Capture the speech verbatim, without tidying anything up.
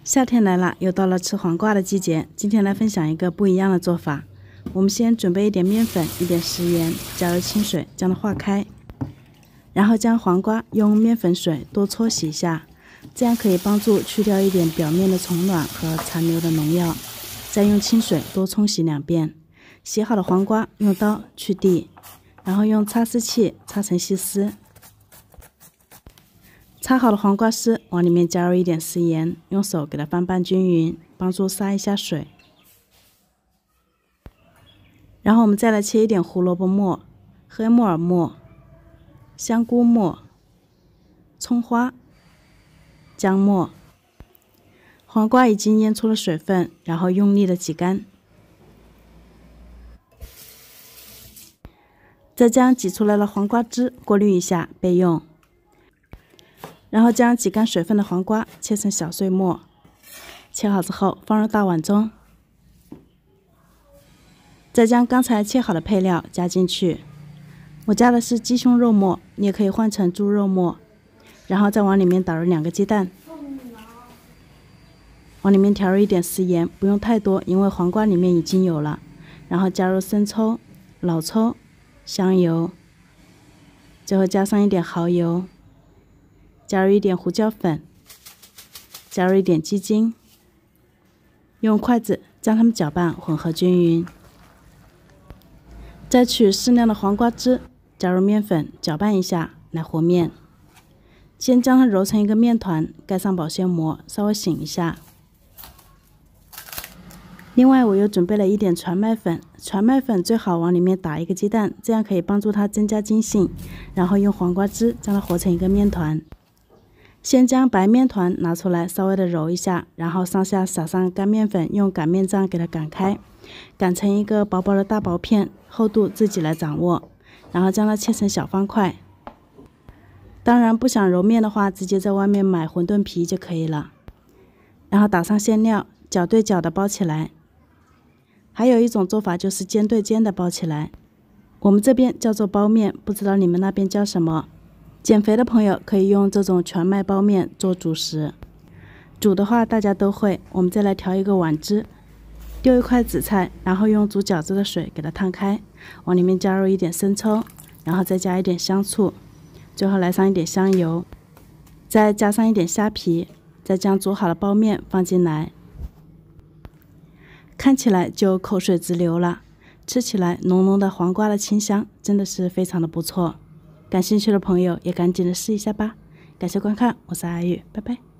夏天来了，又到了吃黄瓜的季节。今天来分享一个不一样的做法。我们先准备一点面粉、一点食盐，加入清水，将它化开。然后将黄瓜用面粉水多搓洗一下，这样可以帮助去掉一点表面的虫卵和残留的农药。再用清水多冲洗两遍。洗好的黄瓜用刀去蒂，然后用擦丝器擦成细丝。擦好的黄瓜丝往里面加入一点食盐，用手给它翻拌均匀，帮助杀一下水。然后我们再来切一点胡萝卜末、黑木耳末、香菇末、葱花、姜末。黄瓜已经腌出了水分，然后用力的挤干。再将挤出来的黄瓜汁过滤一下备用。然后将挤干水分的黄瓜切成小碎末，切好之后放入大碗中。再将刚才切好的配料加进去，我加的是鸡胸肉末，你也可以换成猪肉末。然后再往里面打入两个鸡蛋，往里面调入一点食盐，不用太多，因为黄瓜里面已经有了。然后加入生抽、老抽、香油，最后加上一点蚝油。加入一点胡椒粉，加入一点鸡精，用筷子将它们搅拌混合均匀。再取适量的黄瓜汁，加入面粉搅拌一下来和面。先将它揉成一个面团，盖上保鲜膜，稍微醒一下。另外我又准备了一点全麦粉，全麦粉最好往里面打一个鸡蛋，这样可以帮助它增加筋性。然后用黄瓜汁将它和成一个面团。先将白面团拿出来，稍微的揉一下，然后上下撒上干面粉，用擀面杖给它擀开，擀成一个薄薄的大薄片，厚度自己来掌握。然后将它切成小方块。当然不想揉面的话，直接在外面买馄饨皮就可以了。然后打上馅料，角对角的包起来。还有一种做法就是尖对尖的包起来，我们这边叫做包面，不知道你们那边叫什么。减肥的朋友可以用这种全麦包面做主食，煮的话大家都会。我们再来调一个碗汁，丢一块紫菜，然后用煮饺子的水给它烫开，往里面加入一点生抽，然后再加一点香醋，最后来上一点香油，再加上一点虾皮，再将煮好的包面放进来。看起来就口水直流了，吃起来浓浓的黄瓜的清香，真的是非常的不错。感兴趣的朋友也赶紧的试一下吧。感谢观看，我是阿玉，拜拜。